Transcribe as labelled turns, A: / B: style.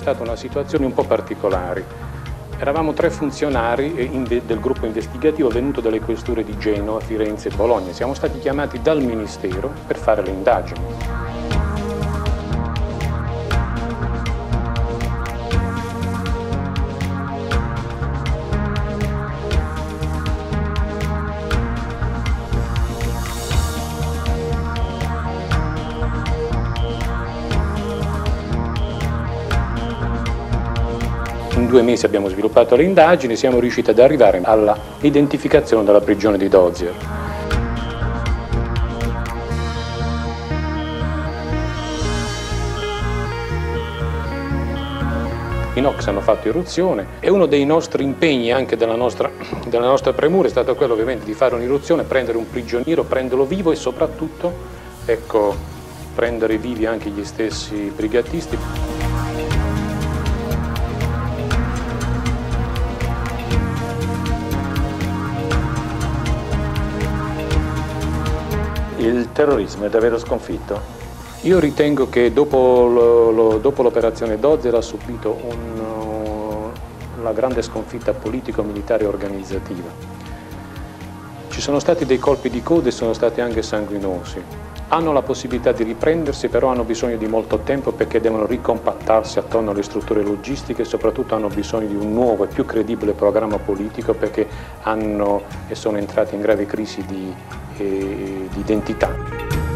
A: stata una situazione un po' particolare. Eravamo 3 funzionari del gruppo investigativo venuto dalle questure di Genova, Firenze e Bologna. Siamo stati chiamati dal Ministero per fare le indagini. In 2 mesi abbiamo sviluppato le indagini e siamo riusciti ad arrivare all'identificazione della prigione di Dozier. I NOx hanno fatto irruzione e uno dei nostri impegni, anche della nostra premura, è stato quello ovviamente di fare un'irruzione, prendere un prigioniero, prenderlo vivo e soprattutto, ecco, prendere vivi anche gli stessi brigatisti.
B: Il terrorismo è davvero sconfitto?
A: Io ritengo che dopo l'operazione Dozier ha subito una grande sconfitta politico-militare e organizzativa. Ci sono stati dei colpi di coda e sono stati anche sanguinosi. Hanno la possibilità di riprendersi, però hanno bisogno di molto tempo perché devono ricompattarsi attorno alle strutture logistiche e soprattutto hanno bisogno di un nuovo e più credibile programma politico perché sono entrati in grave crisi di identità.